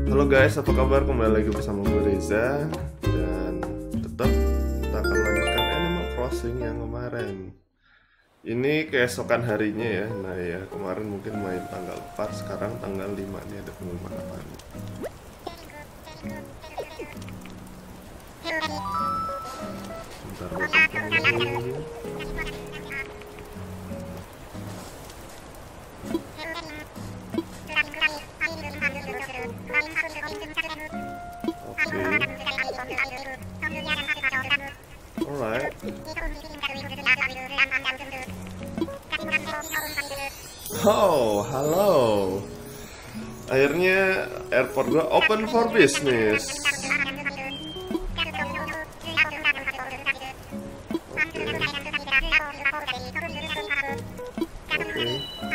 Halo guys, apa kabar? Kembali lagi bersama gue Reza. Dan tetap kita akan lanjutkan Animal Crossing yang kemarin. Ini keesokan harinya ya. Nah ya, kemarin mungkin main tanggal 4, sekarang tanggal 5 nih, ada pengumuman apa nih. Bentar gue telepon dulu. Alright. Oh, halo. Akhirnya airport gua open for business. Oke.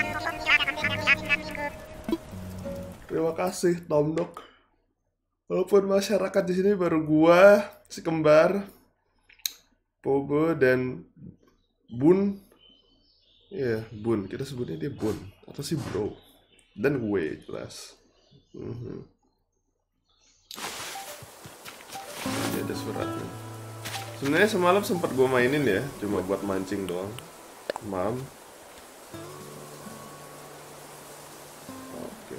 Terima kasih Tom Nook. Walaupun masyarakat di sini baru gua, si kembar, Pobo dan Bun. Iya, Bun. Kita sebutnya dia Bun atau si Bro. Dan gue jelas. Ini ada suratnya. Sebenarnya semalam sempat gue mainin ya, cuma buat mancing doang. Mam. Oke.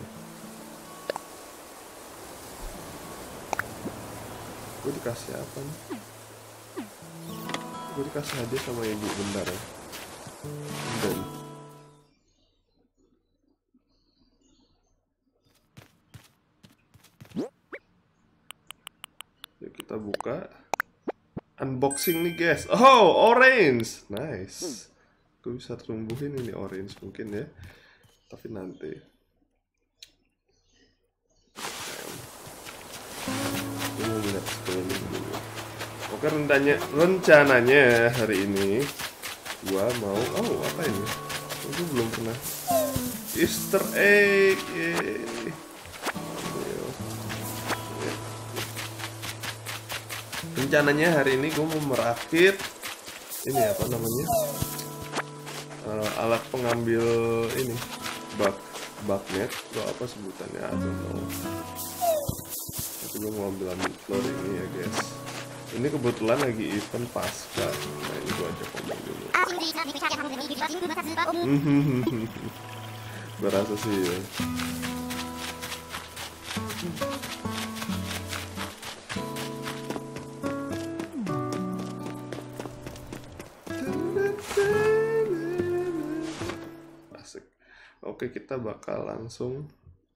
Gue dikasih apa nih? Gue dikasih hadiah sama ibu, bentar ya. Dan yuk kita buka. Unboxing nih guys. Oh, orange. Nice. Gue bisa tumbuhin ini orange mungkin ya. Tapi nanti. Gue mau lihat sekeliling dulu. Oke, rencananya hari ini gua mau, apa ini? Gue belum pernah. Easter egg. Yeay. Rencananya hari ini gue mau merakit ini apa namanya, alat pengambil ini bagnet atau apa sebutannya, I don't know. Tapi gue mau ambil floor ini ya guys. Ini kebetulan lagi event pasca. Nah ini gue ajak ngomong dulu. Berasa sih ya. Asik. Oke, kita bakal langsung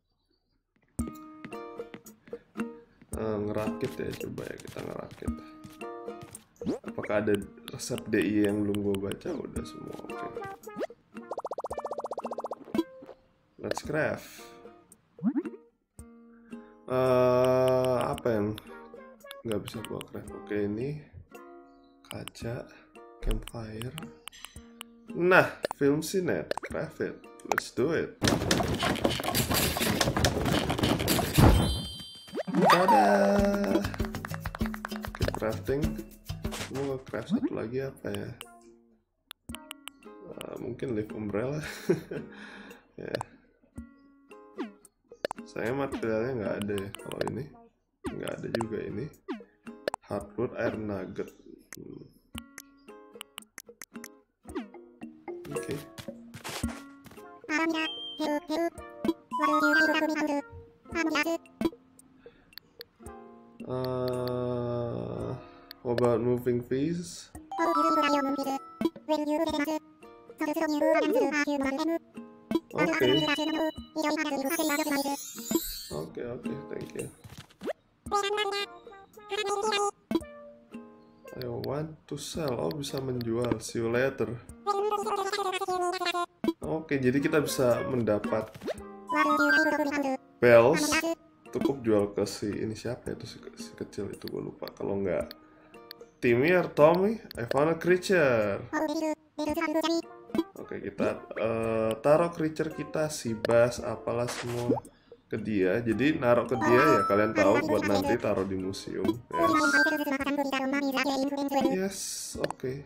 ngerakit ya, coba ya kita ngerakit. Apakah ada resep DI yang belum gue baca? Udah semua oke. Let's craft. Apa yang nggak bisa gue craft? Oke, ini kaca, campfire. Nah, film sinet, craft it. Let's do it. Dadah. Oke, crafting. Mau craft satu lagi apa ya? Mungkin leaf umbrella. Ya. Saya materialnya nggak ada ya. Kalau ini nggak ada juga ini. Hardwood, iron nugget. Oke. What about moving fees? Oke, thank you. I want to sell. Oh, bisa menjual. See you later. Oke, jadi kita bisa mendapat bells. Cukup jual ke si ini, siapa itu si kecil itu, gue lupa. Kalau nggak Timmy or Tommy, I found a creature. Oke, kita taruh creature kita, si Bass apalah semua ke dia. Jadi naruh ke dia ya, kalian tahu, buat nanti taruh di museum. Yes, oke.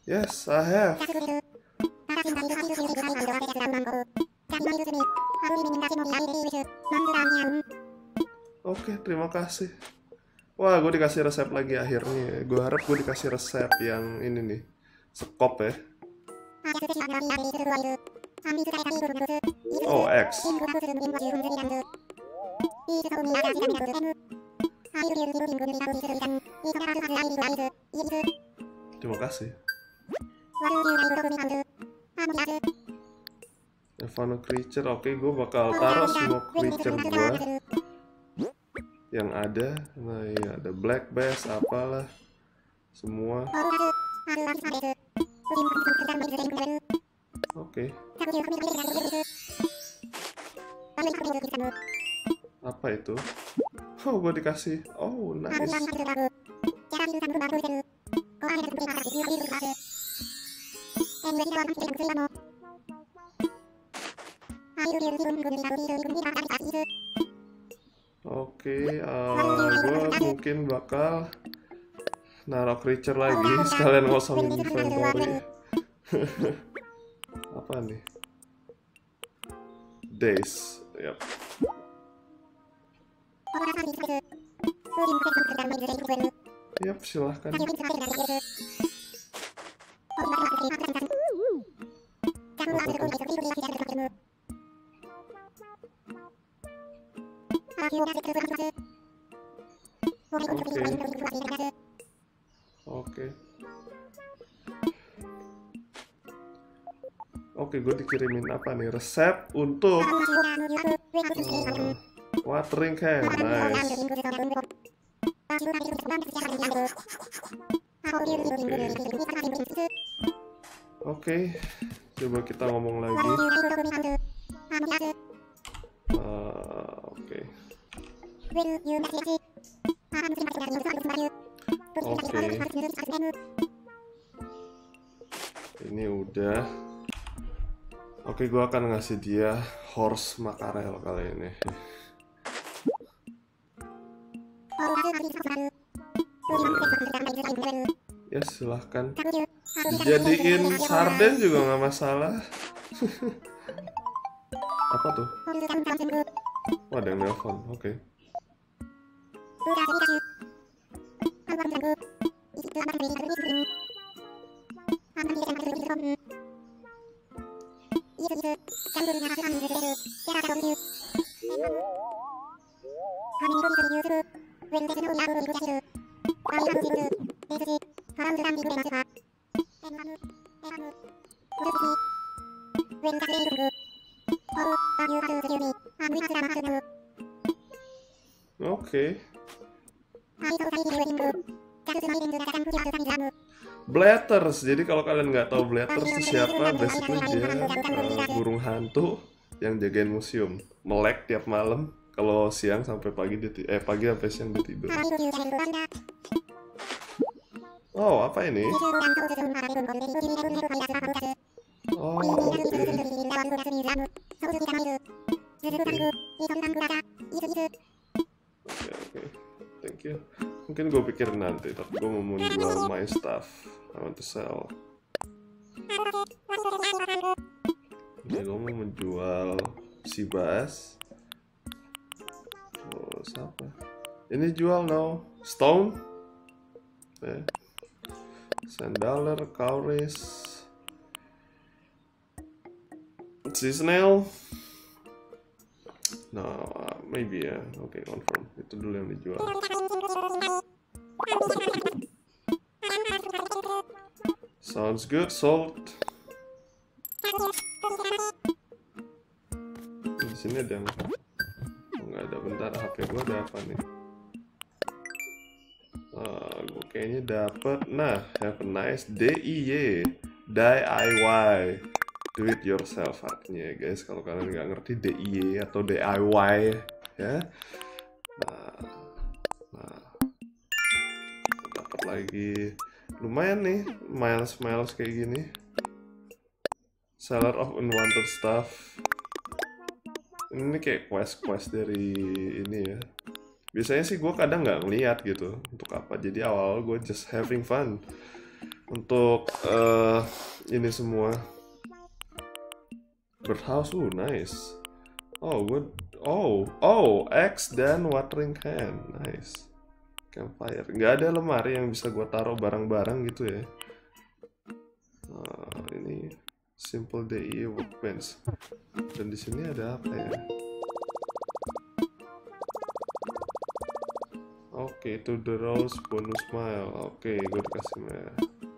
Yes, I have. Oke, terima kasih. Wah, gue dikasih resep lagi akhirnya. Gue harap gue dikasih resep yang ini nih, sekop ya. Oh, X. Terima kasih. Found a creature. Oke, gue bakal taruh semua creature gue yang ada. Nah, iya, ada black bass, apalah, semua. Oke. Apa itu? Oh, gue dikasih. Oh, nice. Oke, gue mungkin bakal naruh creature lagi sekalian ngosongin inventory. Apa nih? Days, yap. Yap, silahkan. Oke. Oke, gue dikirimin apa nih? Resep untuk watering can. Nice. Oke, coba kita ngomong lagi. Oke. Ini udah. Oke, gue akan ngasih dia horse mackerel kali ini. Ya, silahkan. Dijadiin sarden juga nggak masalah. Apa tuh? Oh, ada yang nelfon. Oke. Oke. Blathers. Jadi kalau kalian nggak tahu Blathers itu siapa, basically dia burung hantu yang jagain museum. Melek tiap malam. Kalau siang sampai pagi dia pagi sampai siang dia tidur. Oh, apa ini? Oh, oke. Oke. Thank you. Mungkin gue pikir nanti, tapi gue mau menjual my stuff. I want to sell. Jadi gue mau menjual si bass. Terus apa? Ini jual no stone. $10, cowries, seasonal. No, maybe ya. Oke, confirm. Itu dulu yang dijual. Sounds good. Sold. Di sini ada yang nggak ada. Bentar, HP gua ada apa nih? Gue kayaknya dapat. Nah, have a nice DIY. DIY. Do it yourself artinya, guys. Kalau kalian nggak ngerti DIY atau DIY, ya. Nah, dapat lagi. Lumayan nih, miles kayak gini. Seller of unwanted stuff. Ini kayak quest dari ini ya. Biasanya sih gue kadang nggak ngeliat gitu untuk apa. Jadi awal gue just having fun. untuk ini semua. Birdhouse, nice. Oh, good. Axe dan watering can, nice. Campfire, nggak ada lemari yang bisa gua taruh barang-barang gitu ya. Ini simple DIY workbench. Dan di sini ada apa ya? Oke, to the rose bonus mile. Oke, gue dikasih mile.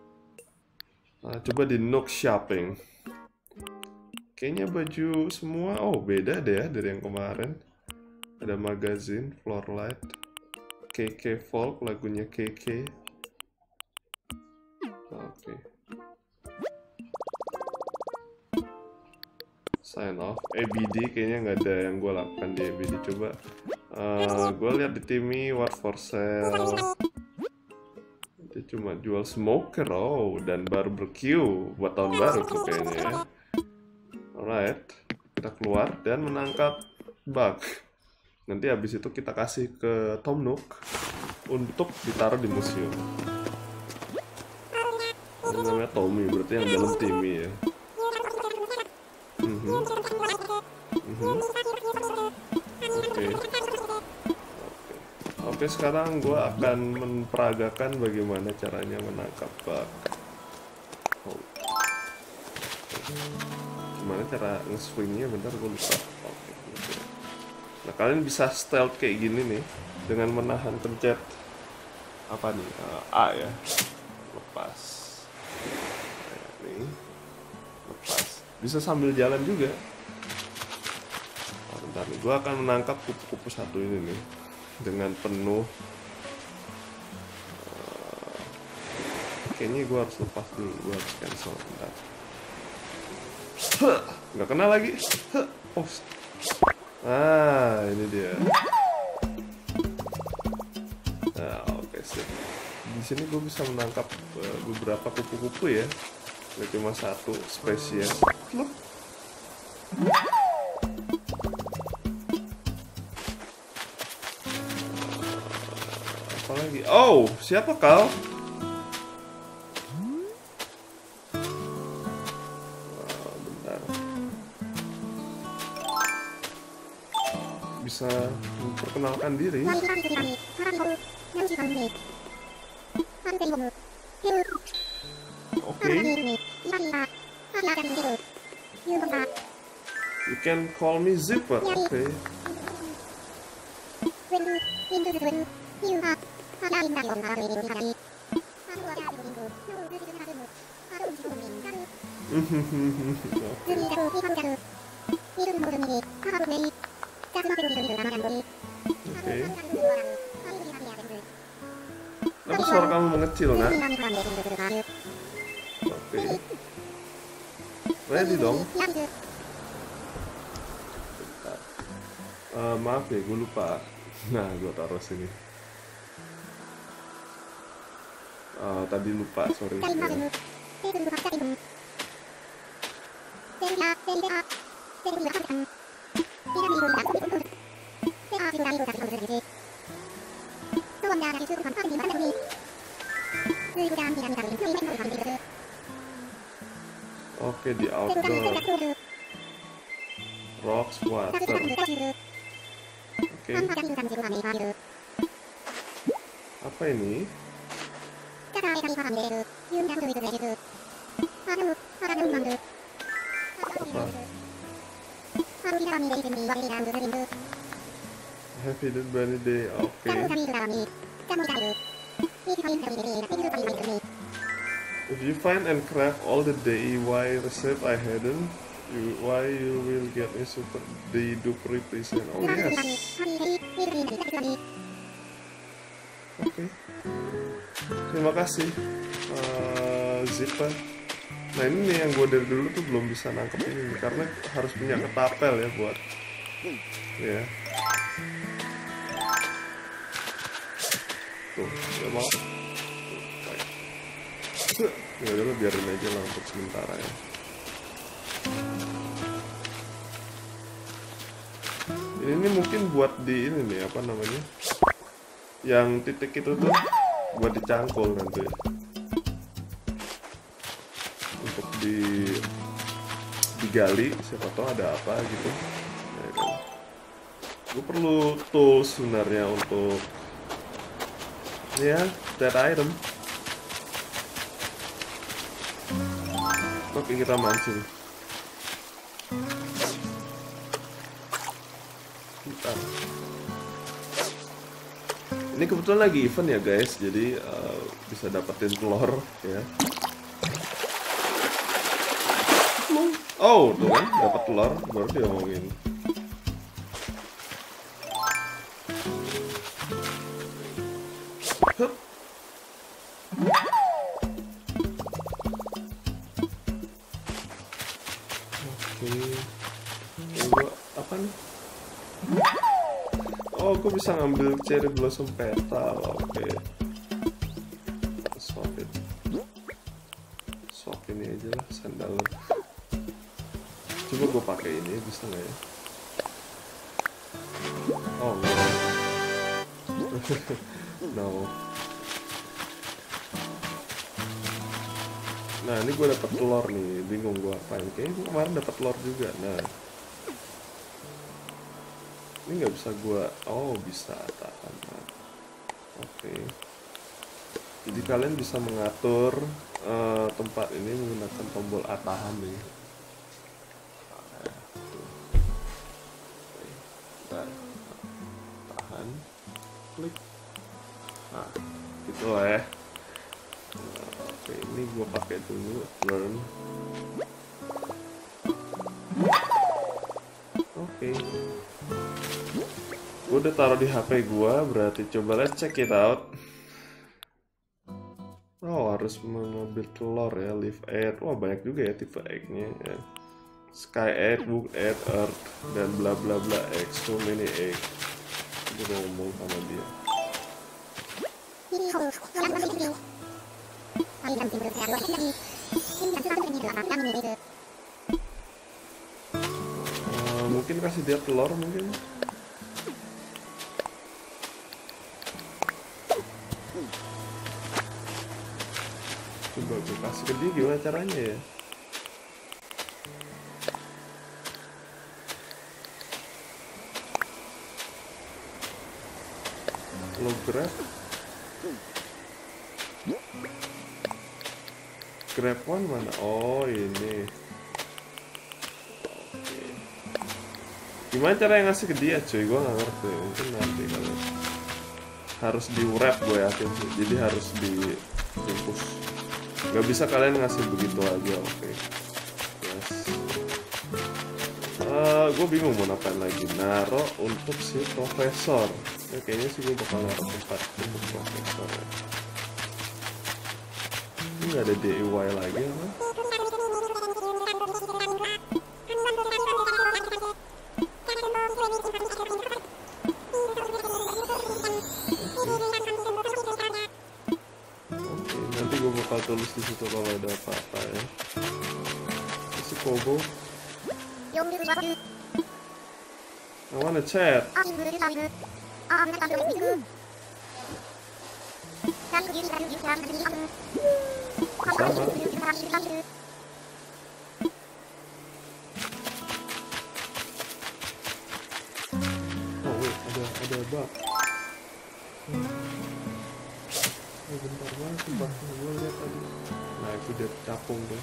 Coba di Nook Shopping. Kayaknya baju semua, beda deh ya dari yang kemarin. Ada magazine, floorlight, KK Folk, lagunya KK. Oke. Sign off. ABD kayaknya nggak ada yang gue lakukan di ABD. Coba gue lihat di Timmy what for sale. Dia cuma jual smoker, dan barbecue buat tahun baru tuh kayaknya ya. Alright, kita keluar dan menangkap bug. Nanti habis itu kita kasih ke Tom Nook untuk ditaruh di museum. Ini namanya Tommy, berarti yang dalam Timmy ya. Oke, sekarang gue akan memperagakan bagaimana caranya menangkap bug. Gimana cara nge-swingnya, bentar gue lupa. Nah, kalian bisa stealth kayak gini nih dengan menahan pencet apa nih, A ya, lepas. Nih, lepas. Bisa sambil jalan juga. Bentar nih, gue akan menangkap kupu-kupu satu ini nih dengan penuh. Kayaknya gue harus lepas dulu, gue harus cancel. Bentar. Nggak kena lagi. Ini dia. Oke, sip. Di sini gue bisa menangkap beberapa kupu-kupu ya, nggak cuma satu spesies. Loh. Apa lagi? Siapa kau? Bisa memperkenalkan diri. Oke. You can call me Zipper. Oke. Kenapa suara kamu mengecil, nak? Oke. Ready dong. Maaf ya, gue lupa. Nah, gue taruh sini. Tadi lupa, sorry. Oke, di outdoor. Rocks, water. Oke. Apa ini? Happy Bunny Day. Oke. If you find and craft all the DIY recipe I hidden, you will get a super duper present. Oh yes. Oke. Terima kasih, Zipper. Nah, ini nih yang gue dari dulu tuh belum bisa nangkep ini karena harus punya ketapel ya buat ya. Tuh, ya mau. Ya udah, biarin aja lah untuk sementara ya. Ini mungkin buat di ini nih, apa namanya? Yang titik itu tuh buat dicangkul nanti. digali, siapa tahu ada apa gitu ya kan. Gue perlu tools sebenarnya untuk ya that item. Kok kita mancing bentar. Ini kebetulan lagi event ya guys, jadi bisa dapetin telur ya. Oh, tuh kan, dapat telur, baru dia ngomongin. Hup. Oke, apa nih? Oh, gue bisa ngambil cherry blossom petal. Oke. Swap ini aja lah sandalnya. Coba gue pakai ini, bisa nggak ya? Oh no. No. Nah ini gue dapat telur nih, bingung gue apain. Kayaknya gue kemarin dapat telur juga. Nah ini nggak bisa gue, oh bisa tahan. Nah. Oke. Jadi kalian bisa mengatur tempat ini menggunakan tombol atahan nih. Tahan, klik. Nah, gitu lah ya. Oke, ini gue pakai dulu learn. Oke. Gue udah taruh di HP gue, berarti coba let's check it out. Oh, harus mengambil telur ya, leaf egg. Wah, banyak juga ya tipe egg-nya ya. Sky egg, wood egg, earth, dan bla bla bla egg, so many egg. Gue udah ngomong sama dia. Mungkin kasih dia telur mungkin. Coba gue kasih ke dia, gimana caranya ya? Lo grab one mana? Oh ini. Oke. Gimana cara yang ngasih ke dia cuy? Gue nggak ngerti. Mungkin nanti kali harus di wrap gue yakin sih. Jadi harus dibungkus. Gak bisa kalian ngasih begitu aja. Oke. Yes. Gue bingung mau ngapain lagi. Naro untuk si profesor. Ya, kayaknya sih gue bakal naruh tempat untuk profesor ya. Ini nggak ada DIY lagi apa? Oke, nanti gue bakal tulis di situ kalau ada apa-apa ya. Si Kobo. I wanna chat. Sama. Oh wait, ada bug. Bentar banget tuh bug. Gue lihat tadi. Nah itu dia capung tuh.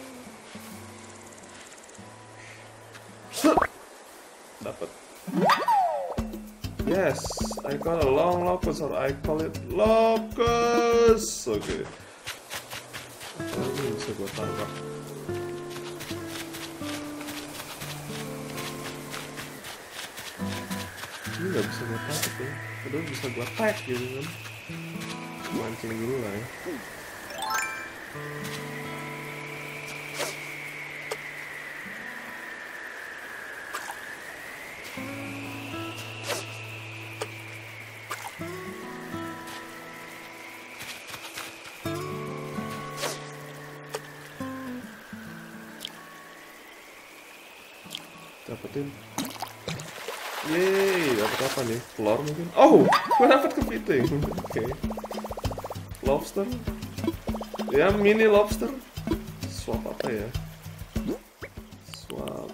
Dapat. Yes, I call a long locus or I call it locus. Oke. Ini bisa gue tangkap. Ini nggak bisa gue tangkap ya. Padahal bisa gue tag gitu kan. Mancing dulu lah ya. Dapetin. Yeay, dapat apa nih? Telur mungkin? Oh, gue dapat kepiting. Oke. Lobster. Ya, mini lobster. swap apa ya? Swap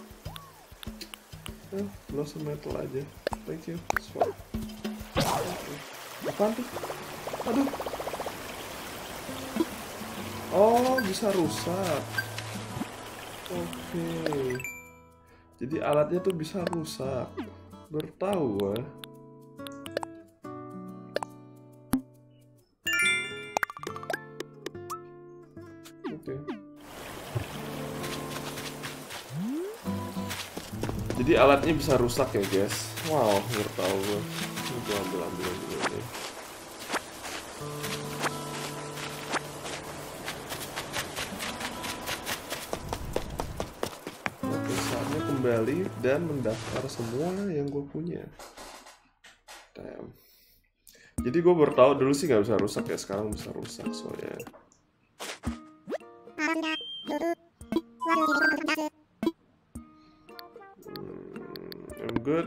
blossom metal aja. Thank you. Swap. Apaan tuh? Aduh. Oh, bisa rusak. Oke. Jadi alatnya tuh bisa rusak. Bertahu gua. Oke. Jadi alatnya bisa rusak ya, guys. Wow, bertahu gua. Ini gua ambil dulu deh. Kembali dan mendaftar semua yang gue punya. Damn. Jadi gue bertahu dulu sih nggak bisa rusak ya, sekarang bisa rusak soalnya. I'm good.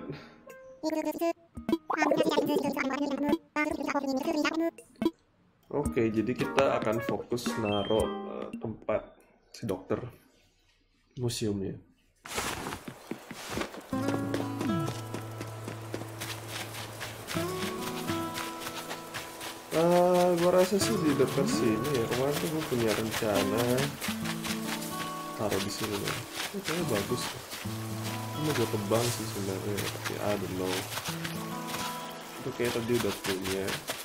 Oke, jadi kita akan fokus naruh tempat si dokter museumnya. Gue rasa sih di dekat sini ya. Kemarin tuh gue punya rencana taruh di sini nih. Kayaknya bagus. Ini gue tebang sih sebenarnya, tapi I don't know. Itu kayak tadi udah punya.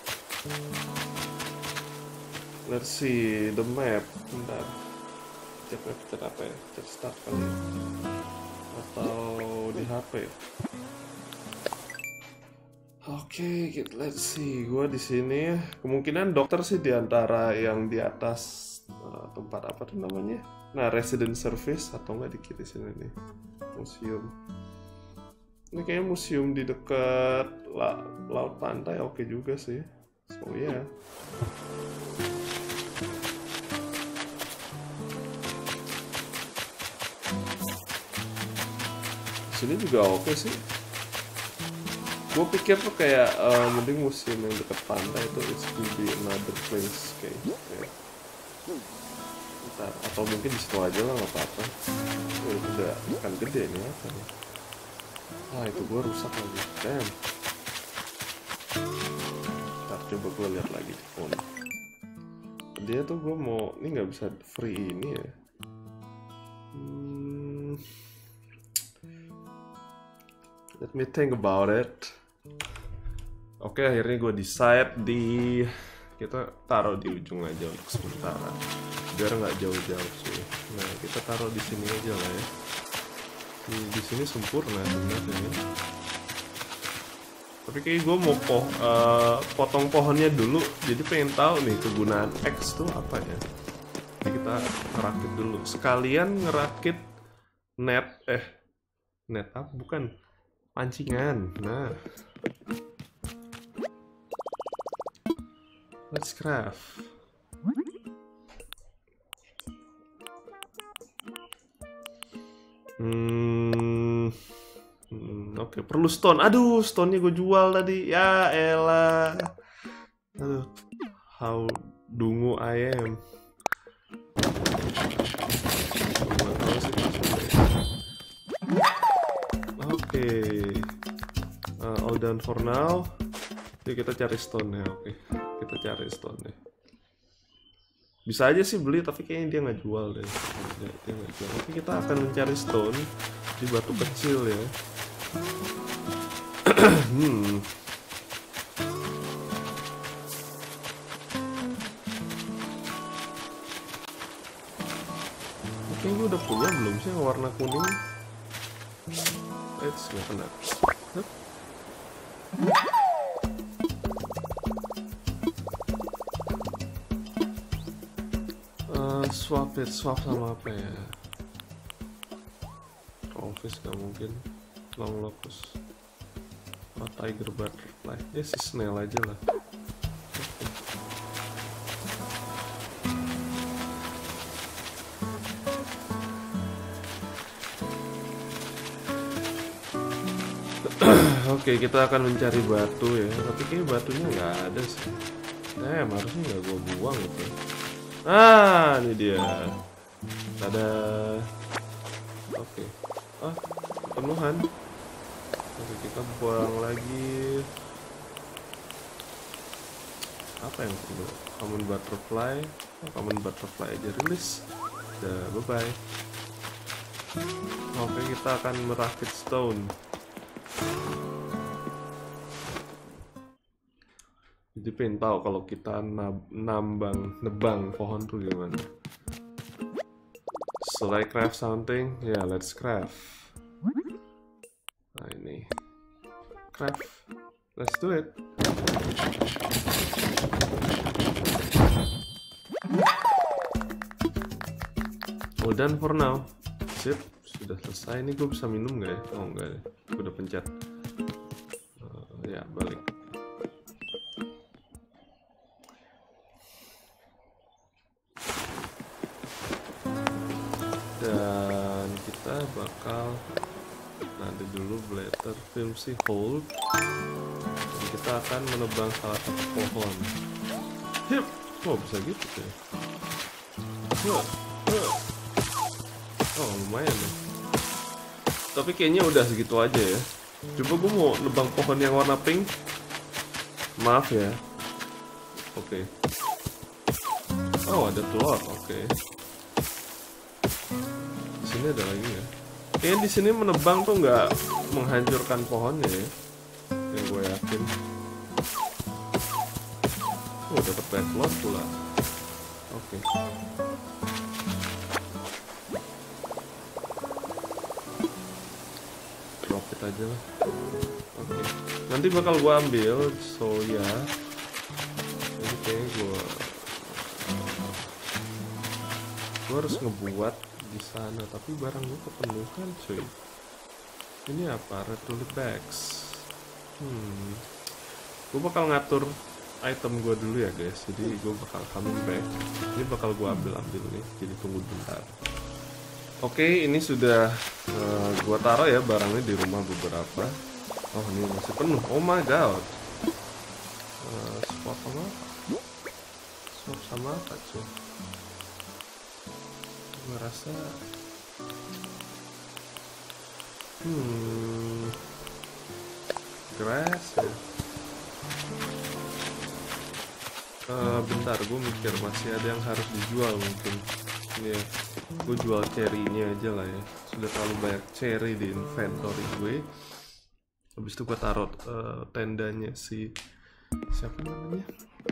Let's see the map. Bentar. Cek map apa ya? Cek start kali ya. Atau di HP. Oke, let's see. Gua di sini kemungkinan dokter sih di antara yang di atas tempat apa tuh namanya? Nah, resident service atau enggak di kiri sini nih. Museum. Ini kayaknya museum di dekat laut pantai oke juga sih. So yeah. Sini juga oke sih. Gue pikir tuh kayak mending museum yang dekat pantai itu it's to be another place kayak. Bentar, atau mungkin di situ aja lah nggak apa-apa. Udah ikan gede nih apa nih? Ah itu gue rusak lagi. Damn. Ntar coba gue lihat lagi di phone. Dia tuh gue mau ini nggak bisa free ini ya. Let me think about it. Oke, akhirnya gue decide kita taruh di ujung aja untuk sementara, biar nggak jauh-jauh sih. Nah, kita taruh di sini aja lah ya. Di sini sempurna sebenarnya. Tapi kayak gue mau potong pohonnya dulu. Jadi pengen tahu nih kegunaan X tuh apa ya. Jadi kita ngerakit dulu. Sekalian ngerakit net apa? Bukan. Pancingan. Nah, let's craft. Oke, perlu stone. Aduh, stone-nya gue jual tadi. Ya elah. Aduh, how dungu I am. Oke, all done for now. Jadi kita cari stone ya. Oke, kita cari stone ya. Bisa aja sih beli, tapi kayaknya dia nggak jual deh. Dia nggak jual. Oke, kita akan mencari stone di batu kecil ya. Oke, gue udah punya belum sih yang warna kuning? Nggak kena. Swap sama apa ya? Office nggak mungkin. Long locus. Tiger butterfly. Ya si snail aja lah. Oke, kita akan mencari batu ya. Tapi kayaknya batunya nggak ada sih. Harusnya nggak gue buang gitu. Ah, ini dia. Ada. Oke. Penuhan. Oke, kita buang lagi. Apa yang perlu? Common butterfly. Common butterfly aja rilis. Udah, bye-bye. Oke, kita akan merakit stone. Jadi pengen tahu kalau kita nebang pohon tuh gimana. So I craft something? Yeah, let's craft. Nah ini, craft. Let's do it. Well done for now. Sip, sudah selesai. Ini gue bisa minum nggak ya? Oh enggak ya, gue udah pencet. Ya, balik. Dan kita bakal nanti dulu blatter film si hold. Dan kita akan menebang salah satu pohon. Hip, oh bisa gitu sih. Oh lumayan ya. Tapi kayaknya udah segitu aja ya. Coba gue mau nebang pohon yang warna pink. Maaf ya. Oke. Oh ada telur. Oke. Di sini ada lagi ya. Kayaknya di sini menebang tuh nggak menghancurkan pohonnya ya. Yang gue yakin. Oh dapat banyak telur pula. Oke. Drop it aja lah. Oke. Nanti bakal gue ambil soya. Ini kayaknya gue harus ngebuat di sana, tapi barang gue kepenuhan cuy. Ini apa? Red tulip bags. Gue bakal ngatur item gue dulu ya guys. Jadi gue bakal coming back. Ini bakal gue ambil nih. Jadi tunggu bentar. Oke, ini sudah gue taruh ya barangnya di rumah beberapa. Oh ini masih penuh. Oh my god. Swap sama apa? Swap sama apa cuy? Gue rasa grass ya. Bentar, gue mikir masih ada yang harus dijual mungkin. Ya, gue jual cherry-nya aja lah ya. Sudah terlalu banyak cherry di inventory gue. Habis itu gue taruh tendanya si siapa namanya?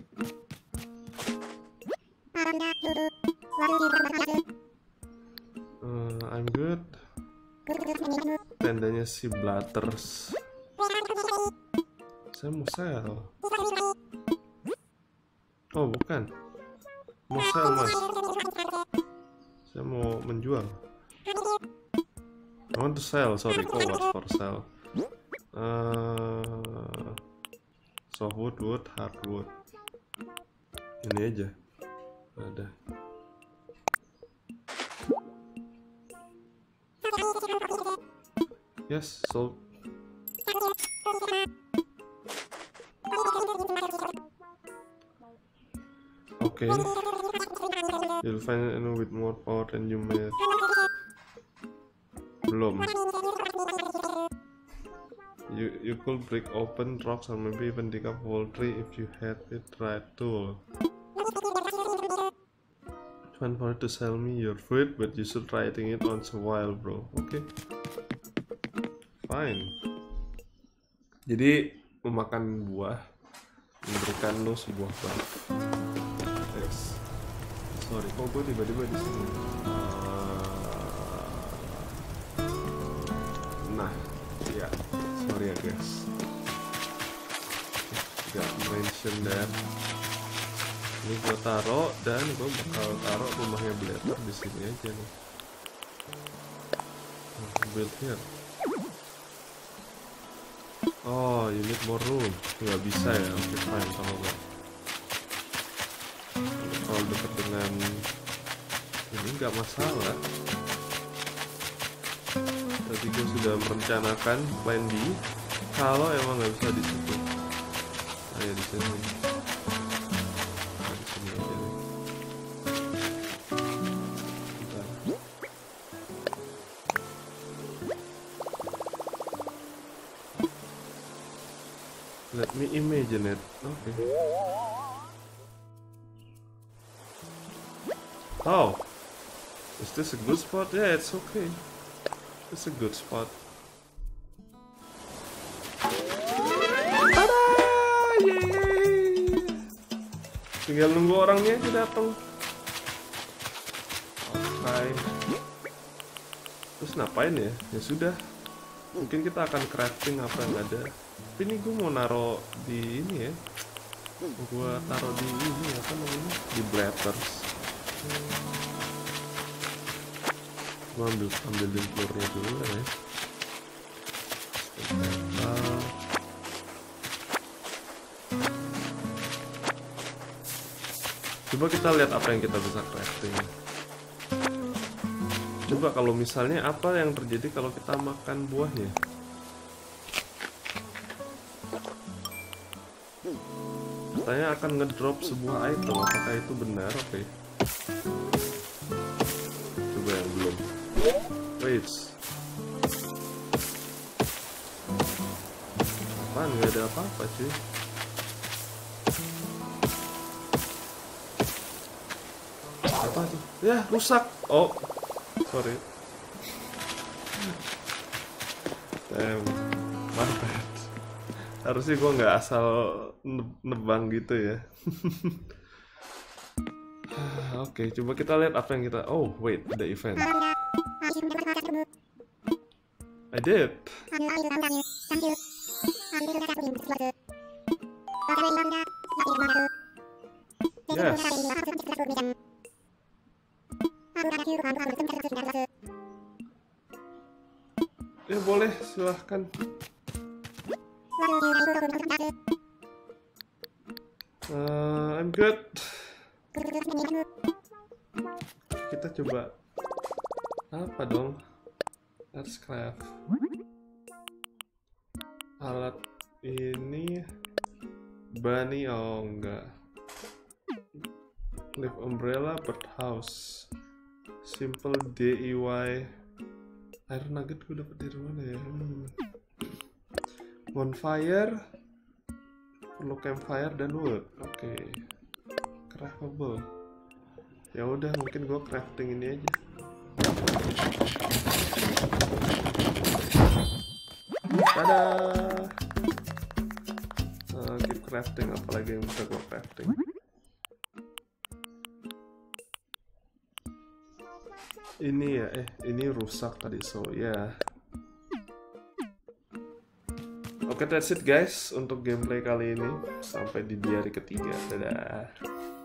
I'm good. Tendanya si Blatters. Saya mau sell. Oh bukan, mau sell mas. Saya mau menjual. I want to sell. Sorry, kok what for sell? Softwood, hardwood. Ini aja. Ada. Yes, sold. Okay. You'll find it with more power than you made. Belum. You could break open rocks or maybe even dig up whole tree if you had it right tool. Fun for it to sell me your fruit, but you should try eating it once a while, bro. Okay. Fine. Jadi memakan buah memberikan lo sebuah buff. Yes. Sorry, kok gue tiba-tiba di sini. Nah, ya, sorry ya guys. Gak mention dan ini gue taruh dan gue bakal taruh rumahnya Blatter di sini aja nih. Build here. Oh, you need more room. Nggak bisa ya, oke fine kalau nggak. Kalau dekat dengan ini nggak masalah. Tadi gue sudah merencanakan plan B. Kalau emang nggak bisa di situ, ayo di sini. Nah, di sini aja nih. Bentar. Let me imagine it. Okay. Oh, is this a good spot? Yeah, it's okay. It's a good spot. Tada! Yeay! Tinggal nunggu orangnya aja datang. Oke. Terus ngapain ya? Ya sudah. Mungkin kita akan crafting apa yang ada. Tapi ini gue mau naro di ini ya. Gue taruh di ini apa namanya? Di bladders. Gue ambilin telurnya dulu ya. Coba kita lihat apa yang kita bisa crafting. Coba kalau misalnya apa yang terjadi kalau kita makan buahnya. Katanya akan ngedrop sebuah item. Apakah itu benar? Oke. Coba yang belum. Wait. Apaan? Gak ada apa-apa cuy. Apa tuh? Ya rusak. Oh, sorry. Damn, my bad. Harusnya gue nggak asal nebang gitu ya. Oke, coba kita lihat apa yang kita. Oh wait, ada event. I did. Yes. Ya boleh, silahkan. I'm good. Kita coba apa dong? Let's craft. Alat ini bunny, oh enggak. Leaf umbrella, birdhouse. Simple DIY. Air nugget gue dapet dari mana ya? Bonfire, perlu campfire dan wood. Oke. Craftable. Ya udah, mungkin gue crafting ini aja. Tada. Keep crafting, apalagi yang bisa gue crafting. Ini ya, ini rusak tadi, so ya. Yeah. Oke, that's it guys untuk gameplay kali ini. Sampai di hari ketiga. Dadah.